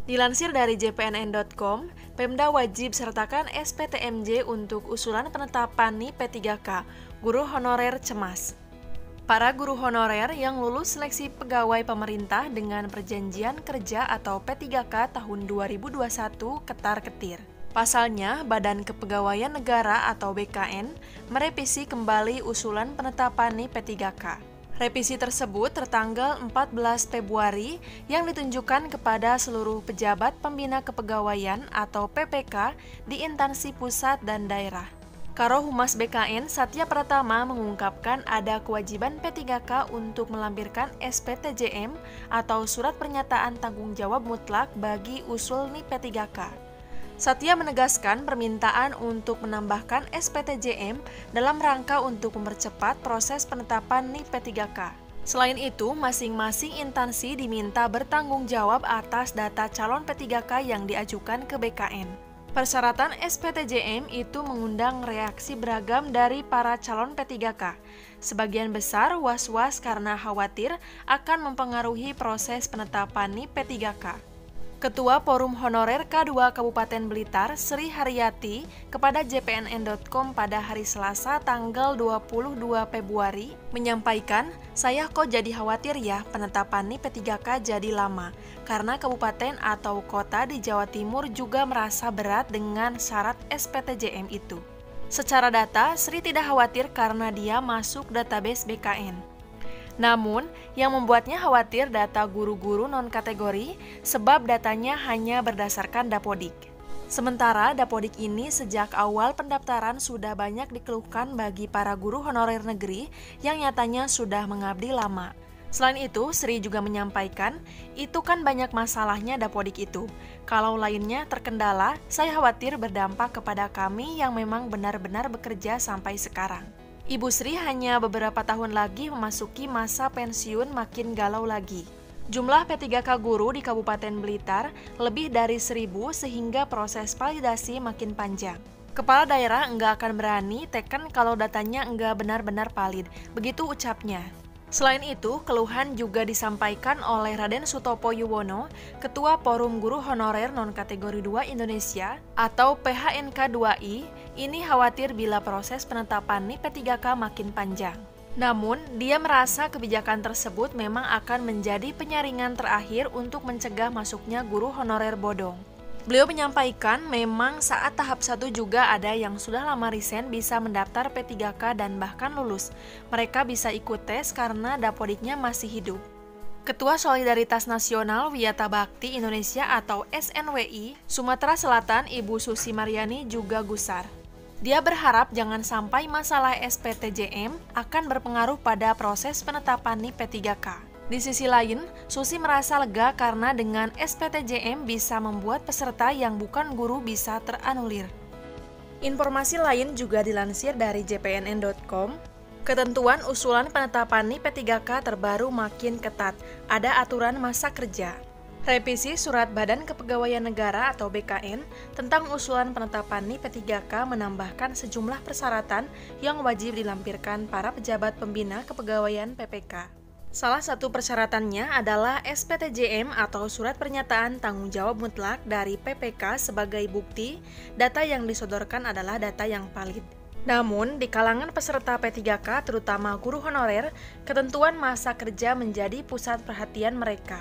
Dilansir dari jpnn.com, Pemda wajib sertakan SPTMJ untuk usulan penetapan NIP P3K, guru honorer cemas. Para guru honorer yang lulus seleksi pegawai pemerintah dengan perjanjian kerja atau P3K tahun 2021 ketar-ketir. Pasalnya, Badan Kepegawaian Negara atau BKN merevisi kembali usulan penetapan NIP P3K. Revisi tersebut tertanggal 14 Februari yang ditunjukkan kepada seluruh pejabat pembina kepegawaian atau PPK di instansi pusat dan daerah. Karo Humas BKN Satya Pratama mengungkapkan ada kewajiban P3K untuk melampirkan SPTJM atau Surat Pernyataan Tanggung Jawab Mutlak bagi usul NIP P3K. Satya menegaskan permintaan untuk menambahkan SPTJM dalam rangka untuk mempercepat proses penetapan NIP P3K. Selain itu, masing-masing instansi diminta bertanggung jawab atas data calon P3K yang diajukan ke BKN. Persyaratan SPTJM itu mengundang reaksi beragam dari para calon P3K. Sebagian besar was-was karena khawatir akan mempengaruhi proses penetapan NIP P3K. Ketua Forum Honorer K2 Kabupaten Blitar, Sri Haryati, kepada jpnn.com pada hari Selasa tanggal 22 Februari, menyampaikan, "Saya kok jadi khawatir ya penetapan NIP P3K jadi lama, karena kabupaten atau kota di Jawa Timur juga merasa berat dengan syarat SPTJM itu. Secara data, Sri tidak khawatir karena dia masuk database BKN. Namun, yang membuatnya khawatir data guru-guru non-kategori sebab datanya hanya berdasarkan Dapodik. Sementara Dapodik ini sejak awal pendaftaran sudah banyak dikeluhkan bagi para guru honorer negeri yang nyatanya sudah mengabdi lama. Selain itu, Sri juga menyampaikan, itu kan banyak masalahnya Dapodik itu. Kalau lainnya terkendala, saya khawatir berdampak kepada kami yang memang benar-benar bekerja sampai sekarang." Ibu Sri hanya beberapa tahun lagi memasuki masa pensiun makin galau lagi. Jumlah P3K guru di Kabupaten Blitar lebih dari 1.000 sehingga proses validasi makin panjang. Kepala daerah enggak akan berani teken kalau datanya enggak benar-benar valid, begitu ucapnya. Selain itu, keluhan juga disampaikan oleh Raden Sutopo Yuwono, Ketua Forum Guru Honorer Non-Kategori 2 Indonesia atau PHNK2I, ini khawatir bila proses penetapan NIP P3K makin panjang. Namun, dia merasa kebijakan tersebut memang akan menjadi penyaringan terakhir untuk mencegah masuknya guru honorer bodong. Beliau menyampaikan memang saat tahap 1 juga ada yang sudah lama resign bisa mendaftar P3K dan bahkan lulus. Mereka bisa ikut tes karena Dapodiknya masih hidup. Ketua Solidaritas Nasional Wiyata Bakti Indonesia atau SNWI, Sumatera Selatan Ibu Susi Mariani juga gusar. Dia berharap jangan sampai masalah SPTJM akan berpengaruh pada proses penetapan NIP P3K. Di sisi lain, Susi merasa lega karena dengan SPTJM bisa membuat peserta yang bukan guru bisa teranulir. Informasi lain juga dilansir dari jpnn.com. Ketentuan usulan penetapan NIP P3K terbaru makin ketat, ada aturan masa kerja. Revisi Surat Badan Kepegawaian Negara atau BKN tentang usulan penetapan NIP P3K menambahkan sejumlah persyaratan yang wajib dilampirkan para pejabat pembina kepegawaian PPK. Salah satu persyaratannya adalah SPTJM atau Surat Pernyataan Tanggung Jawab Mutlak dari PPK sebagai bukti data yang disodorkan adalah data yang valid. Namun, di kalangan peserta P3K, terutama guru honorer, ketentuan masa kerja menjadi pusat perhatian mereka.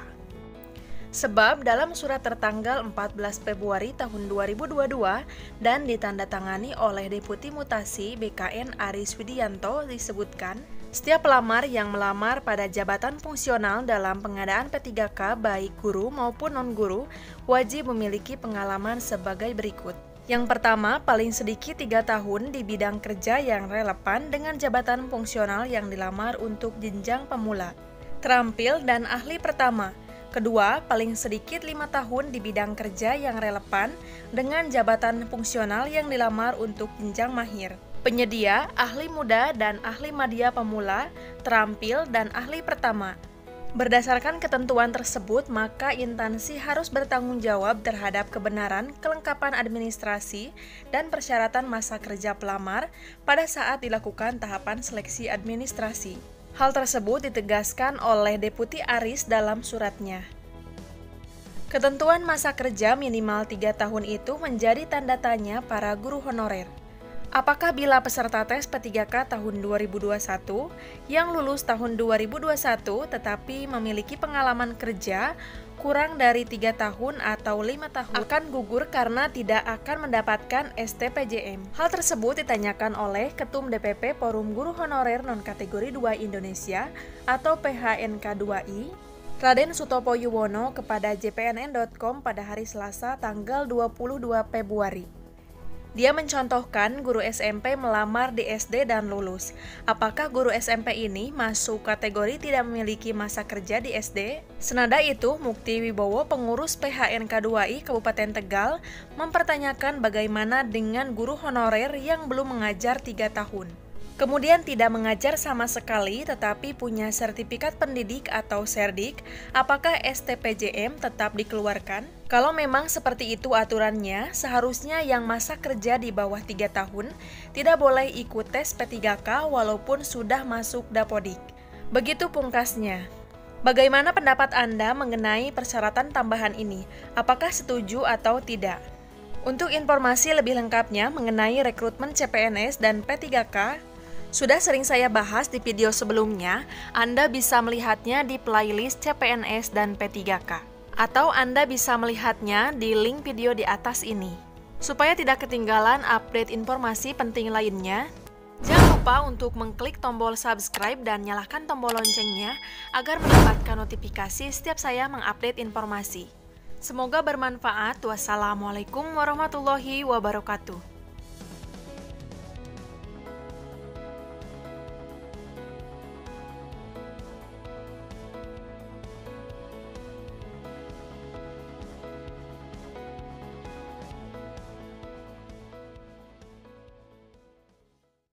Sebab dalam surat tertanggal 14 Februari tahun 2022 dan ditandatangani oleh Deputi Mutasi BKN Aris Widianto disebutkan, setiap pelamar yang melamar pada jabatan fungsional dalam pengadaan P3K baik guru maupun non-guru wajib memiliki pengalaman sebagai berikut. Yang pertama, paling sedikit 3 tahun di bidang kerja yang relevan dengan jabatan fungsional yang dilamar untuk jenjang pemula. Terampil dan ahli pertama. Kedua, paling sedikit 5 tahun di bidang kerja yang relevan dengan jabatan fungsional yang dilamar untuk jenjang mahir. Penyedia, ahli muda dan ahli madya pemula, terampil dan ahli pertama. Berdasarkan ketentuan tersebut, maka instansi harus bertanggung jawab terhadap kebenaran, kelengkapan administrasi, dan persyaratan masa kerja pelamar pada saat dilakukan tahapan seleksi administrasi. Hal tersebut ditegaskan oleh Deputi Aris dalam suratnya. Ketentuan masa kerja minimal 3 tahun itu menjadi tanda tanya para guru honorer. Apakah bila peserta tes P3K tahun 2021 yang lulus tahun 2021 tetapi memiliki pengalaman kerja kurang dari 3 tahun atau 5 tahun akan gugur karena tidak akan mendapatkan STPJM? Hal tersebut ditanyakan oleh Ketum DPP Forum Guru Honorer Non-Kategori 2 Indonesia atau PHNK2I, Raden Sutopo Yuwono kepada jpnn.com pada hari Selasa tanggal 22 Februari. Dia mencontohkan guru SMP melamar di SD dan lulus. Apakah guru SMP ini masuk kategori tidak memiliki masa kerja di SD? Senada itu, Mukti Wibowo, pengurus PHNK2I Kabupaten Tegal, mempertanyakan bagaimana dengan guru honorer yang belum mengajar 3 tahun. Kemudian tidak mengajar sama sekali tetapi punya sertifikat pendidik atau serdik, apakah STPJM tetap dikeluarkan? Kalau memang seperti itu aturannya, seharusnya yang masa kerja di bawah 3 tahun tidak boleh ikut tes P3K walaupun sudah masuk Dapodik. Begitu pungkasnya. Bagaimana pendapat Anda mengenai persyaratan tambahan ini? Apakah setuju atau tidak? Untuk informasi lebih lengkapnya mengenai rekrutmen CPNS dan P3K, sudah sering saya bahas di video sebelumnya. Anda bisa melihatnya di playlist CPNS dan P3K. Atau Anda bisa melihatnya di link video di atas ini. Supaya tidak ketinggalan update informasi penting lainnya, jangan lupa untuk mengklik tombol subscribe dan nyalakan tombol loncengnya agar mendapatkan notifikasi setiap saya mengupdate informasi. Semoga bermanfaat. Wassalamualaikum warahmatullahi wabarakatuh.